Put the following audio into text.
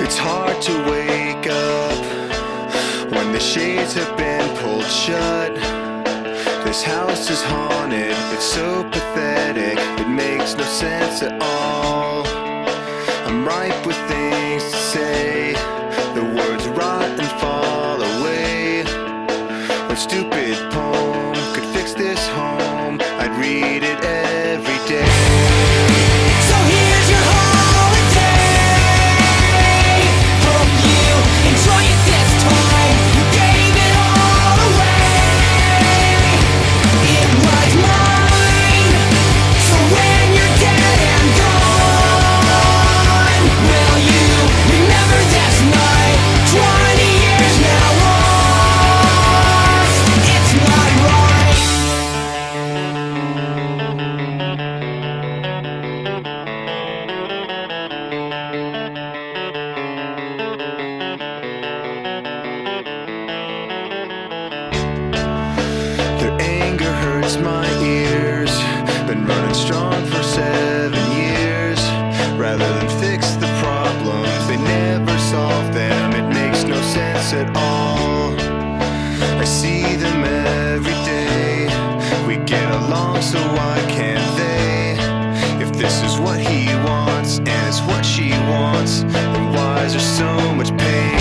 It's hard to wake up when the shades have been pulled shut. This house is haunted, it's so pathetic, it makes no sense at all. I'm ripe with things to say, the words rot and fall away. What stupid poem could fix this home? I'd read it every day. So here's your holiday. Hope you enjoy it this time. You gave it all away. It was mine. So when you're dead and gone, will you remember this night? 20 years now lost. It's not right. Their anger hurts my ears. Been running strong for 7 years. Rather than fix the problems, they never solve them. It makes no sense at all. I see them every day. We get along, so why can't they? If this is what he wants and it's what she wants, then why is there so much pain?